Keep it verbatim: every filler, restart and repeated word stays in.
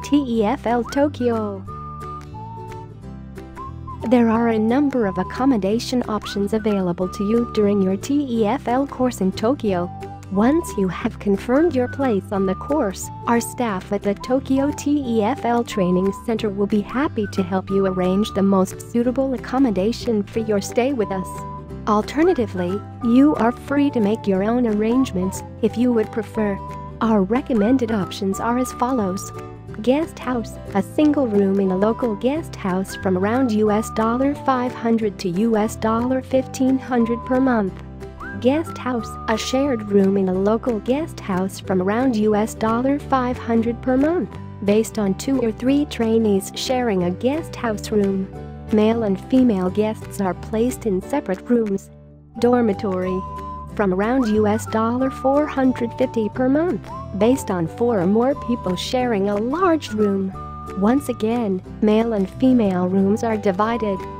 T E F L Tokyo. There are a number of accommodation options available to you during your T E F L course in Tokyo. Once you have confirmed your place on the course, our staff at the Tokyo T E F L Training Center will be happy to help you arrange the most suitable accommodation for your stay with us. Alternatively, you are free to make your own arrangements if you would prefer. Our recommended options are as follows. Guest house, a single room in a local guest house from around U S five hundred to U S fifteen hundred per month. Guest house, a shared room in a local guest house from around U S five hundred per month, based on two or three trainees sharing a guest house room. Male and female guests are placed in separate rooms. Dormitory, from around U S four hundred fifty per month, based on four or more people sharing a large room. Once again, male and female rooms are divided.